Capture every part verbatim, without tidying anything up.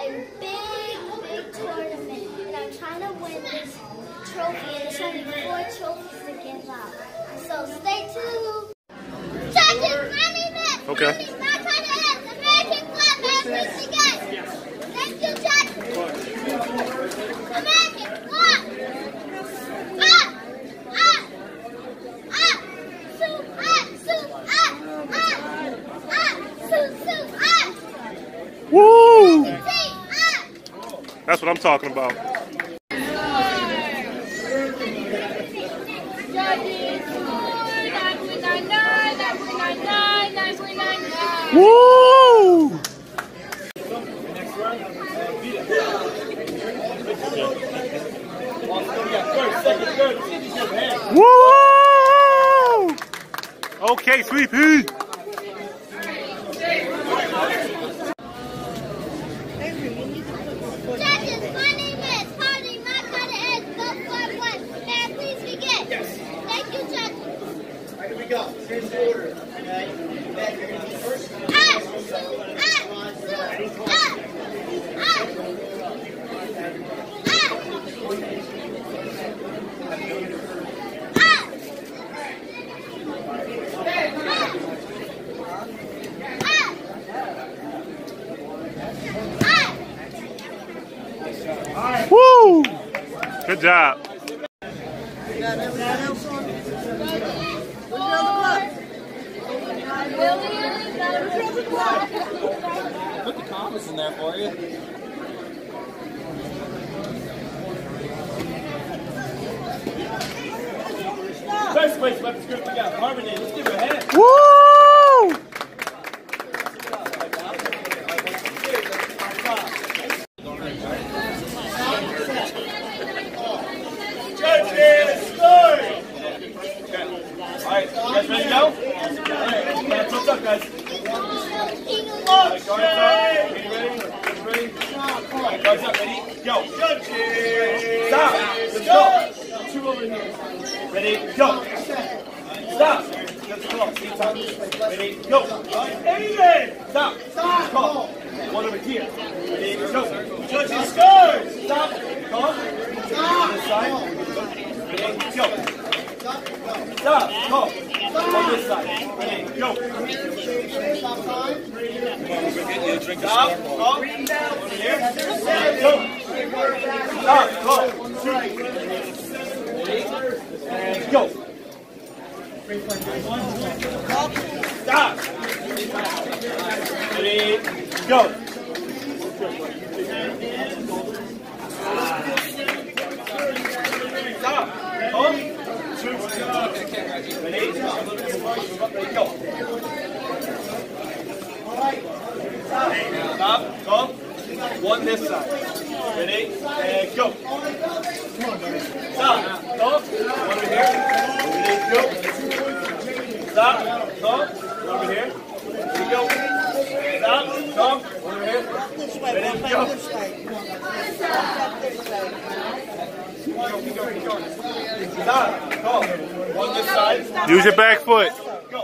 a big, big tournament, and I'm trying to win this trophy, and there's only four trophies to give out. So stay tuned. Judges, my name is. Okay. My title is American Flag Bearers Again. Thank you, judges. American Flag. Ah, ah, ah, soup, ah, soup, ah, ah, ah, soup, soup, ah. Woo! Ah. That's what I'm talking about. Woo! Woo! Okay, Sweet Pea. Judges, my name is Hardy. My title is Go For One. May I please begin? Yes. Thank you, judges. All right, here we go. Here's the order. Okay. Then you're going to be first. Ah, soup, ah, soup, ah, ah, ah. Woo! Good job. Put the comments in there for you. First place weapons group, we got Harmony. Let's give her a hand. Woo! Judges, score! Alright, you guys ready to go? Alright, what's up, guys? Alright, guards up. Are you ready? Guys ready? Alright, guards up. Ready? Go. Judges! Stop! Let's go! Two over here. Ready? Go! Stop! Let's go. Ready? Go! Amen! Stop! Stop! Call. One over here. Ready? Go! Judges, score! Stop! Call. Stop! This side. Ready? Go! Stop! Call. On this side. Ready? Go! Stop time. Stop! Call. Over here. Go! Stop! Call. Ready? And go! Stop! Ready? Go! Stop! Hold. Ready? Ready? Go! Stop! Hold. One this side. Ready? And go! Stop! Hold. One over here. Ready? Go! Stop! Hold. One over here. Ready? Go! Stop! Hold. One over here. Ready? Go! Stop! Go! One this side. Use your back foot. Go!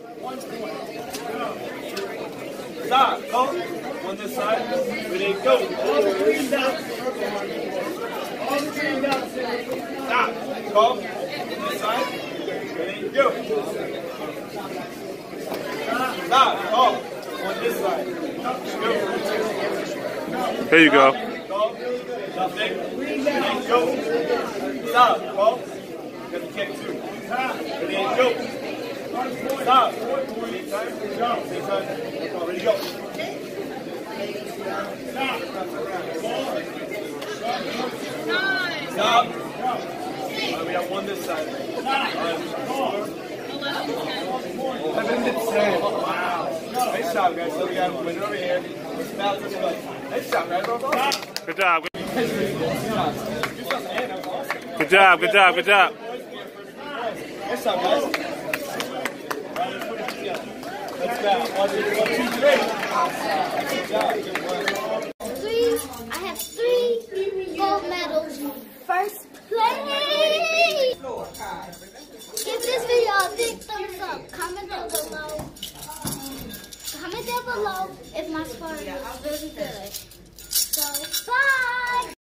Stop! Go! One this side. Ready? Go! Stop! Go! One this side. Ready? Go! Stop! Go! On this side. Go! There you go. Go! Nothing. Ready? Go! Stop! Go! Got the kick too. Ready? Go! Stop! Same time. Same time. Ready? Go! Stop! Stop! Right, we got one this side. Wow. Nice job, guys. So we got a winner over here. Nice job, guys. Good job. Good job. Good job. Good job. Nice job, guys. Let's go. One, two, three. Good job.